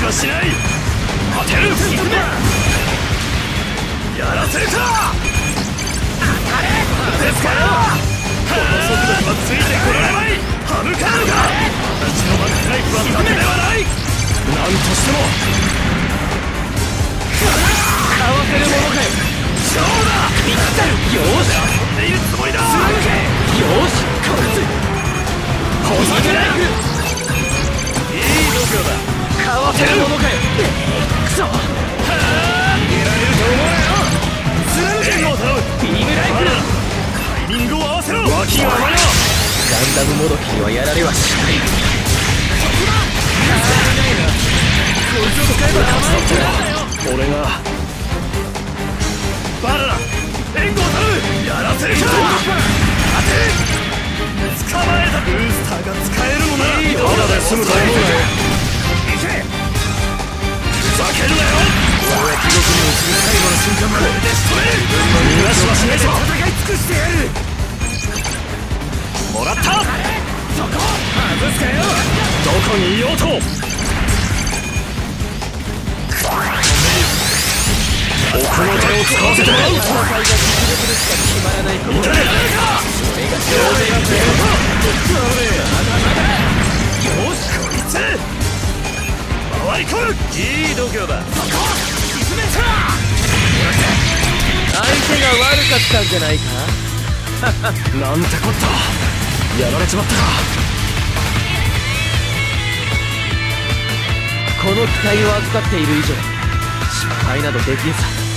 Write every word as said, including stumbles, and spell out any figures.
はしない。当てる。やらせるか。当たれですかよ。この速度にはついてこられない。歯向かうか。うちのバックナイフはダメではない。何としてもかわせるものかよ。そうだ。ぴったり。よーし。遊んでいるつもりだ。貫け。よーし。こいつほざけない。いい度胸だ。かわせるものかよ。くそ。はあ逃げられると思うよ。貫け。もう頼む。ビームライフル。タイミングを合わせろ。脇が甘いな。ガンダムもどきにはやられはしない。そこだ。ないな。こいつを使えば勝ちだ。俺がバナナ援護を頼む。やらせるか。当て。捕まえた。ブースターが使えるのならいいバナナで済むと思うなよ。行け。ふざけるなよ。俺は地獄に落ちる最後の瞬間までこれで仕留める。逃がしはしないぞ。戦い尽くしてやる。もらった。そこ外すかよ。どこにいようと奥の手を使わせてもらう。戦いが実力でしか決まらないことだ。それが上手なんだよ。よしこいつ回り込む。いい度胸だ。そこ沈めた。相手が悪かったんじゃないか。なんてこった。やられちまったか。この機体を預かっている以上失敗などできんさ。